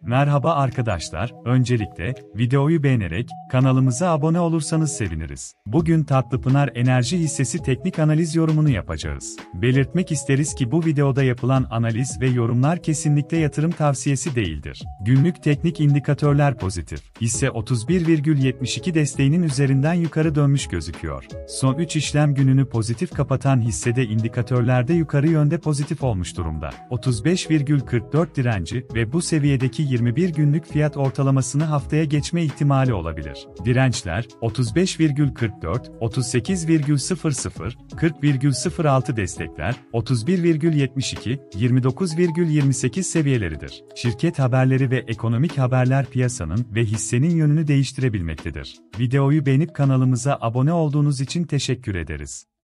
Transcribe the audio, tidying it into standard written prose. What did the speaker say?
Merhaba arkadaşlar, öncelikle videoyu beğenerek kanalımıza abone olursanız seviniriz. Bugün Tatlıpınar Enerji hissesi teknik analiz yorumunu yapacağız. Belirtmek isteriz ki bu videoda yapılan analiz ve yorumlar kesinlikle yatırım tavsiyesi değildir. Günlük teknik indikatörler pozitif. Hisse 31,72 desteğinin üzerinden yukarı dönmüş gözüküyor. Son 3 işlem gününü pozitif kapatan hissede indikatörlerde yukarı yönde pozitif olmuş durumda. 35,44 direnci ve bu seviyedeki 21 günlük fiyat ortalamasını haftaya geçme ihtimali olabilir. Dirençler 35,44, 38,00, 40,06 destekler, 31,72, 29,28 seviyeleridir. Şirket haberleri ve ekonomik haberler piyasanın ve hissenin yönünü değiştirebilmektedir. Videoyu beğenip kanalımıza abone olduğunuz için teşekkür ederiz.